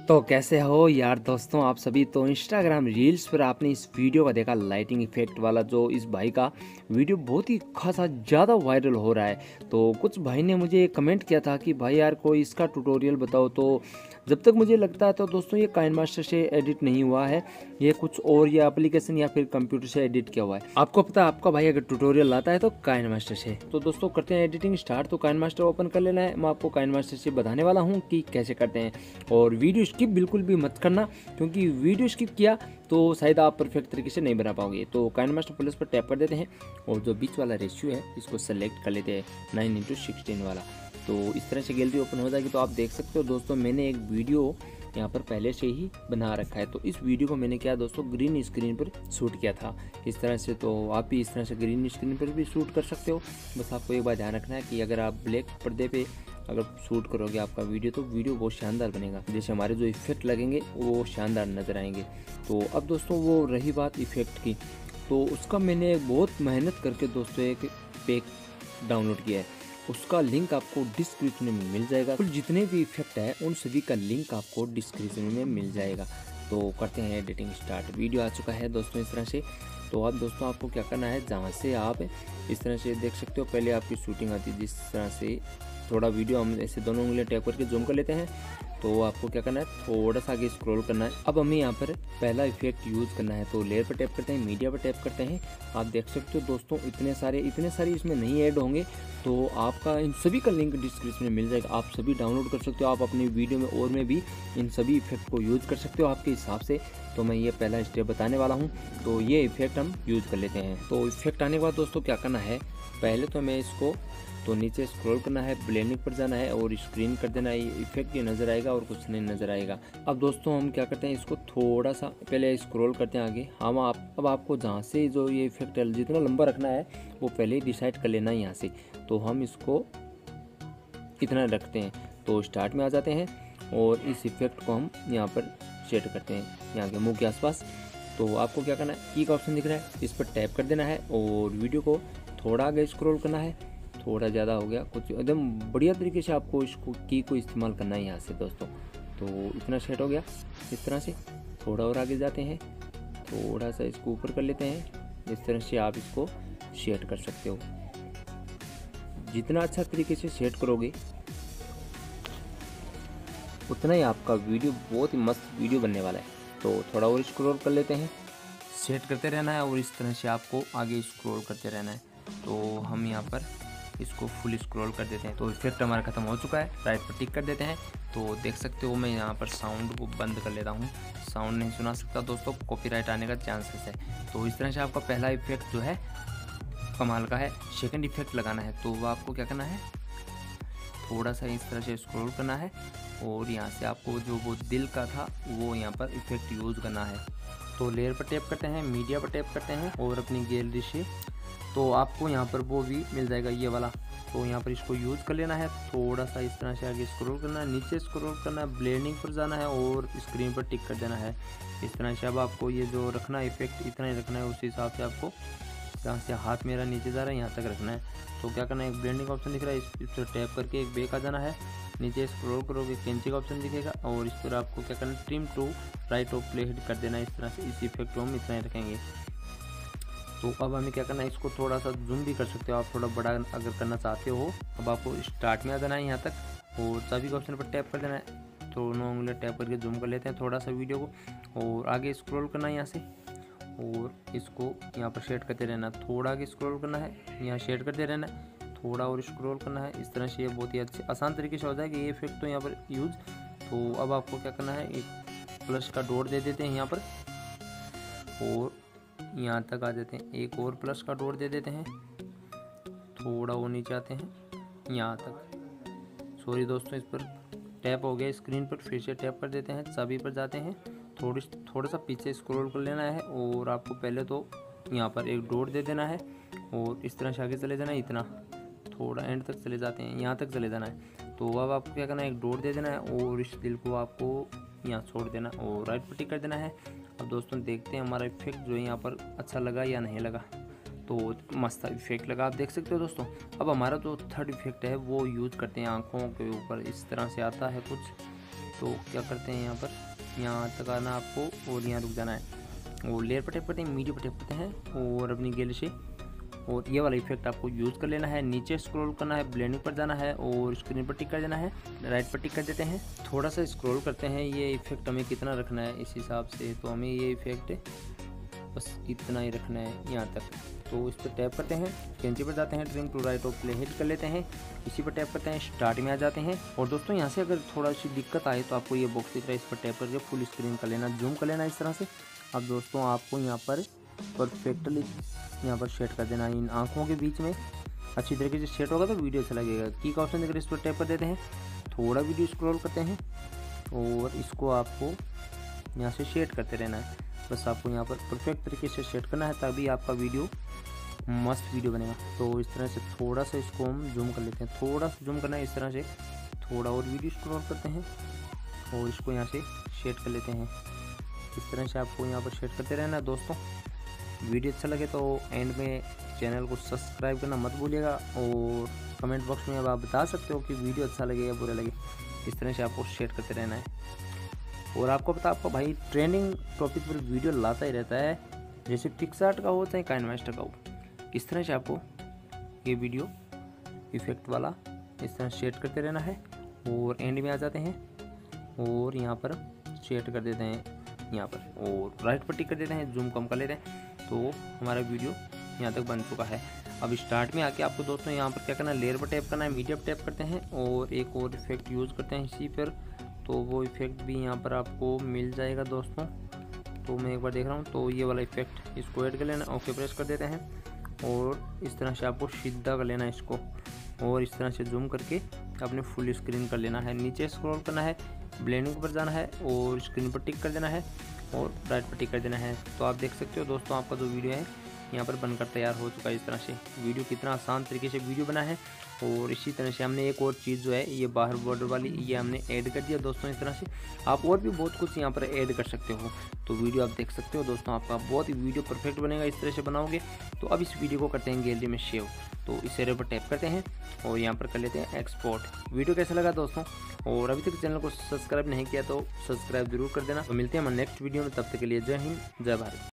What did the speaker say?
तो कैसे हो यार दोस्तों आप सभी। तो इंस्टाग्राम रील्स पर आपने इस वीडियो का देखा, लाइटिंग इफेक्ट वाला, जो इस भाई का वीडियो बहुत ही खासा ज़्यादा वायरल हो रहा है। तो कुछ भाई ने मुझे कमेंट किया था कि भाई यार कोई इसका ट्यूटोरियल बताओ। तो जब तक मुझे लगता है तो दोस्तों ये काइनमास्टर से एडिट नहीं हुआ है, ये कुछ और ये एप्लीकेशन या फिर कंप्यूटर से एडिट किया हुआ है। आपको पता है, आपका भाई अगर ट्यूटोरियल लाता है तो काइनमास्टर से। तो दोस्तों करते हैं एडिटिंग स्टार्ट। तो काइनमास्टर ओपन कर लेना है। मैं आपको काइनमास्टर से बताने वाला हूँ कि कैसे करते हैं। और वीडियो स्किप बिल्कुल भी मत करना, क्योंकि वीडियो स्किप किया तो शायद आप परफेक्ट तरीके से नहीं बना पाओगे। तो काइनमास्टर प्लस पर टैप कर देते हैं और जो बीच वाला रेशियो है इसको सेलेक्ट कर लेते हैं 9:16 वाला। तो इस तरह से गैलरी ओपन हो जाएगी। तो आप देख सकते हो दोस्तों, मैंने एक वीडियो यहाँ पर पहले से ही बना रखा है। तो इस वीडियो को मैंने क्या दोस्तों ग्रीन स्क्रीन पर शूट किया था इस तरह से। तो आप भी इस तरह से ग्रीन स्क्रीन पर भी शूट कर सकते हो। बस आपको एक बार ध्यान रखना है कि अगर आप ब्लैक पर्दे पे अगर शूट करोगे आपका वीडियो, तो वीडियो बहुत शानदार बनेगा। जैसे हमारे जो इफेक्ट लगेंगे वो शानदार नज़र आएंगे। तो अब दोस्तों वो रही बात इफेक्ट की, तो उसका मैंने बहुत मेहनत करके दोस्तों एक पैक डाउनलोड किया है। उसका लिंक आपको डिस्क्रिप्शन में मिल जाएगा। कुल जितने भी इफेक्ट है उन सभी का लिंक आपको डिस्क्रिप्शन में मिल जाएगा। तो करते हैं एडिटिंग स्टार्ट। वीडियो आ चुका है दोस्तों इस तरह से। तो अब दोस्तों आपको क्या करना है, जहाँ से आप इस तरह से देख सकते हो पहले आपकी शूटिंग आती है, जिस तरह से थोड़ा वीडियो हम ऐसे दोनों उंगलियां टैप करके जूम कर लेते हैं। तो आपको क्या करना है, थोड़ा सा आगे स्क्रॉल करना है। अब हमें यहाँ पर पहला इफेक्ट यूज़ करना है। तो लेयर पर टैप करते हैं, मीडिया पर टैप करते हैं। आप देख सकते हो दोस्तों इतने सारे इसमें नहीं ऐड होंगे। तो आपका इन सभी का लिंक डिस्क्रिप्शन में मिल जाएगा। आप सभी डाउनलोड कर सकते हो। आप अपनी वीडियो में और में भी इन सभी इफेक्ट को यूज़ कर सकते हो आपके हिसाब से। तो मैं ये पहला स्टेप बताने वाला हूँ। तो ये इफेक्ट हम यूज़ कर लेते हैं। तो इफेक्ट आने के बाद दोस्तों क्या करना है, पहले तो मैं इसको तो नीचे स्क्रॉल करना है, ब्लेंडिंग पर जाना है और स्क्रीन कर देना है। ये इफेक्ट ये नज़र आएगा और कुछ नहीं नज़र आएगा। अब दोस्तों हम क्या करते हैं, इसको थोड़ा सा पहले स्क्रॉल करते हैं आगे। हम अब आपको जहाँ से जो ये इफेक्ट है जितना लंबा रखना है वो पहले ही डिसाइड कर लेना है यहाँ से। तो हम इसको इतना रखते हैं। तो स्टार्ट में आ जाते हैं और इस इफेक्ट को हम यहाँ पर सेट करते हैं, यहाँ के मुंह के आसपास। तो आपको क्या करना है, की का ऑप्शन दिख रहा है, इस पर टैप कर देना है और वीडियो को थोड़ा आगे स्क्रॉल करना है। थोड़ा ज़्यादा हो गया, कुछ एकदम बढ़िया तरीके से आपको इसको की को इस्तेमाल करना है यहाँ से दोस्तों। तो इतना सेट हो गया इस तरह से। थोड़ा और आगे जाते हैं, थोड़ा सा इसको ऊपर कर लेते हैं। इस तरह से आप इसको सेट कर सकते हो। जितना अच्छा तरीके से सेट करोगे उतना ही आपका वीडियो बहुत ही मस्त वीडियो बनने वाला है। तो थोड़ा और स्क्रॉल कर लेते हैं, सेट करते रहना है और इस तरह से आपको आगे स्क्रॉल करते रहना है। तो हम यहाँ पर इसको फुल स्क्रॉल कर देते हैं। तो इफेक्ट हमारा खत्म हो चुका है, राइट पर टिक कर देते हैं। तो देख सकते हो मैं यहाँ पर साउंड को बंद कर लेता हूँ, साउंड नहीं सुना सकता दोस्तों, कॉपीराइट आने का चांसेस है। तो इस तरह से आपका पहला इफेक्ट जो है कमाल का है। सेकंड इफेक्ट लगाना है तो वो आपको क्या करना है, थोड़ा सा इस तरह से स्क्रॉल करना है और यहाँ से आपको जो वो दिल का था वो यहाँ पर इफेक्ट यूज़ करना है। तो लेयर पर टैप करते हैं, मीडिया पर टैप करते हैं और अपनी गैलरी से तो आपको यहाँ पर वो भी मिल जाएगा ये वाला। तो यहाँ पर इसको यूज़ कर लेना है। थोड़ा सा इस तरह से आगे स्क्रॉल करना है, नीचे स्क्रॉल करना है, ब्लेंडिंग पर जाना है और स्क्रीन पर टिक कर देना है इस तरह से। अब आपको ये जो रखना है इफेक्ट इतना ही रखना है, उसी हिसाब से आपको जहाँ से हाथ मेरा नीचे जा रहा है यहाँ तक रखना है। तो क्या करना है, एक ब्लेंडिंग ऑप्शन दिख रहा है, इस पर टैप करके एक बैक आ जाना है। नीचे स्क्रॉल करोगे कैंची का ऑप्शन दिखेगा और इस पर आपको क्या करना है, trim to right off play कर देना है इस तरह से। इस इफेक्ट को हम इतना ही रखेंगे। तो अब हमें क्या करना है, इसको थोड़ा सा जूम भी कर सकते हो आप, थोड़ा बड़ा अगर करना चाहते हो। अब आपको स्टार्ट में आ जाना है यहाँ तक और सभी के ऑप्शन पर टैप कर देना है। दोनों उंगलियां टैप करके जूम कर लेते हैं थोड़ा सा वीडियो को और आगे स्क्रॉल करना है यहाँ से और इसको यहाँ पर शेड करते रहना। थोड़ा आगे स्क्रॉल करना है, यहाँ शेड करते रहना है, थोड़ा और स्क्रॉल करना है। इस तरह से ये बहुत ही अच्छे आसान तरीके से हो जाएगा ये इफेक्ट तो यहाँ पर यूज़। तो अब आपको क्या करना है, एक प्लस का डॉट दे देते हैं यहाँ पर और यहाँ तक आ जाते हैं। एक और प्लस का डॉट दे देते हैं, थोड़ा वो नीचे आते हैं यहाँ तक। सॉरी दोस्तों, इस पर टैप हो गया स्क्रीन पर, फिर से टैप कर देते हैं, सभी पर जाते हैं, थोड़ा सा पीछे स्क्रॉल कर लेना है और आपको पहले तो यहाँ पर एक डॉट दे देना है और इस तरह से आगे चले जाना है। इतना थोड़ा एंड तक चले जाते हैं, यहाँ तक चले जाना है। तो अब आपको क्या करना है, एक डॉट दे देना है और इस दिल को आपको यहाँ छोड़ देना और राइट पर टिक कर देना है। अब दोस्तों देखते हैं हमारा इफेक्ट जो है यहाँ पर अच्छा लगा या नहीं लगा। तो मस्त इफेक्ट लगा, आप देख सकते हो दोस्तों। अब हमारा जो थर्ड इफेक्ट है वो यूज़ करते हैं आँखों के ऊपर, इस तरह से आता है कुछ। तो क्या करते हैं यहाँ तक आना आपको और यहाँ रुक जाना है और लेयर पर टैप करते हैं, मीडिया पर टैप करते हैं और अपनी गैलरी से और ये वाला इफेक्ट आपको यूज़ कर लेना है। नीचे स्क्रॉल करना है, ब्लेंडिंग पर जाना है और स्क्रीन पर टिक कर देना है, राइट पर टिक कर देते हैं। थोड़ा सा स्क्रॉल करते हैं, ये इफेक्ट हमें कितना रखना है इस हिसाब से, तो हमें ये इफेक्ट बस इतना ही रखना है यहाँ तक। तो इस पर टैप करते हैं, कैंची पर जाते हैं, ट्रिम टू राइट और प्ले हिट कर लेते हैं, इसी पर टैप करते हैं, स्टार्ट में आ जाते हैं। और दोस्तों यहाँ से अगर थोड़ा सी दिक्कत आए तो आपको ये बॉक्स दिख रहा है, इस पर टैप करके फुल स्क्रीन कर लेना, जूम कर लेना इस तरह से। अब दोस्तों आपको यहाँ पर परफेक्टली यहाँ पर सेट कर देना, इन आँखों के बीच में अच्छी तरीके से सेट होगा तो वीडियो अच्छा लगेगा। की का ऑप्शन देकर इस पर टैप कर देते हैं, थोड़ा वीडियो स्क्रॉल करते हैं और इसको आपको यहाँ से सेट करते रहना है। बस आपको यहाँ पर परफेक्ट तरीके से सेट करना है, तभी आपका वीडियो मस्त वीडियो बनेगा। तो इस तरह से थोड़ा सा इसको हम जूम कर लेते हैं, थोड़ा सा जूम करना है इस तरह से, थोड़ा और वीडियो स्क्रॉल करते हैं और इसको यहाँ से सेट कर लेते हैं। इस तरह से आपको यहाँ पर सेट करते रहना है। दोस्तों वीडियो अच्छा लगे तो एंड में चैनल को सब्सक्राइब करना मत भूलिएगा और कमेंट बॉक्स में अब आप बता सकते हो कि वीडियो अच्छा लगे या बुरा लगे। इस तरह से आपको सेट करते रहना है। और आपको पता, आपका भाई ट्रेंडिंग टॉपिक पर वीडियो लाता ही रहता है, जैसे पिक्सआर्ट का हो चाहे काइनमास्टर का हो। इस तरह से आपको ये वीडियो इफेक्ट वाला इस तरह सेट करते रहना है और एंड में आ जाते हैं और यहाँ पर सेट कर देते हैं यहाँ पर और राइट पर टिक कर देते हैं, जूम कम कर लेते हैं। तो हमारा वीडियो यहाँ तक बन चुका है। अब स्टार्ट में आके आपको दोस्तों यहाँ पर क्या करना है, लेयर पर टैप करना है, मीडिया पर टैप करते हैं और एक और इफेक्ट यूज़ करते हैं इसी पर, तो वो इफेक्ट भी यहाँ पर आपको मिल जाएगा दोस्तों। तो मैं एक बार देख रहा हूँ, तो ये वाला इफेक्ट इसको ऐड कर लेना, ओके प्रेस कर देते हैं और इस तरह से आपको सीधा कर लेना है इसको और इस तरह से जूम करके अपने फुल स्क्रीन कर लेना है। नीचे स्क्रॉल करना है, ब्लेंडिंग पर जाना है और स्क्रीन पर टिक कर देना है और राइट पर टिक कर देना है। तो आप देख सकते हो दोस्तों, आपका जो वीडियो है यहाँ पर बनकर तैयार हो चुका है। इस तरह से वीडियो कितना आसान तरीके से वीडियो बना है। और इसी तरह से हमने एक और चीज़ जो है, ये बाहर बॉर्डर वाली, ये हमने ऐड कर दिया दोस्तों। इस तरह से आप और भी बहुत कुछ यहाँ पर ऐड कर सकते हो। तो वीडियो आप देख सकते हो दोस्तों, आपका बहुत ही वीडियो परफेक्ट बनेगा इस तरह से बनाओगे। तो अब इस वीडियो को करते हैं गैलरी में सेव, तो इस एरो पर टैप करते हैं और यहाँ पर कर लेते हैं एक्सपोर्ट। वीडियो कैसा लगा दोस्तों, और अभी तक चैनल को सब्सक्राइब नहीं किया तो सब्सक्राइब जरूर कर देना। तो मिलते हैं हम नेक्स्ट वीडियो में, तब तक के लिए जय हिंद जय भारत।